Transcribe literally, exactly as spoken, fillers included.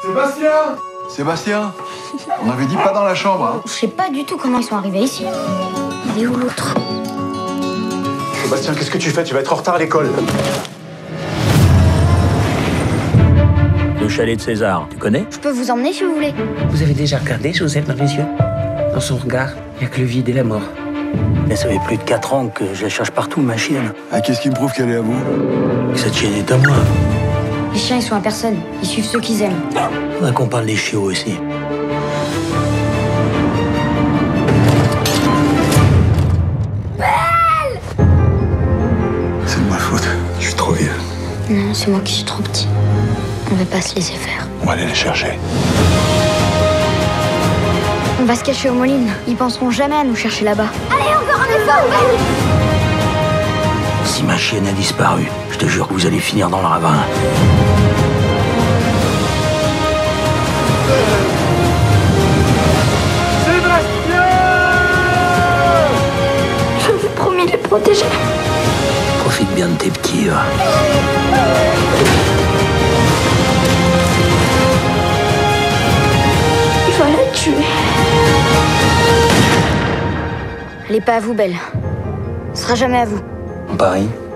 Sébastien Sébastien On avait dit pas dans la chambre, hein. Je sais pas du tout comment ils sont arrivés ici. Il est où l'autre? Sébastien, qu'est-ce que tu fais? Tu vas être en retard à l'école. Le chalet de César, tu connais? Je peux vous emmener si vous voulez. Vous avez déjà regardé Joseph dans les yeux? Dans son regard, il n'y a que le vide et la mort. Mais ça fait plus de quatre ans que je la cherche partout, ma chienne. Ah, qu'est-ce qui me prouve qu'elle est à vous? Cette chienne est à moi. Les chiens, ils sont à personne. Ils suivent ceux qu'ils aiment. Faudrait qu'on parle des chiots aussi. C'est de ma faute. Je suis trop vieux. Non, c'est moi qui suis trop petit. On va pas se laisser faire. On va aller les chercher. On va se cacher aux Moulines. Ils penseront jamais à nous chercher là-bas. Allez, encore un effort! Si ma chienne a disparu, je te jure que vous allez finir dans le ravin. Je vous promets de les protéger. Profite bien de tes petits, va. Il va la tuer. Elle est pas à vous, Belle. Ce sera jamais à vous. On parie?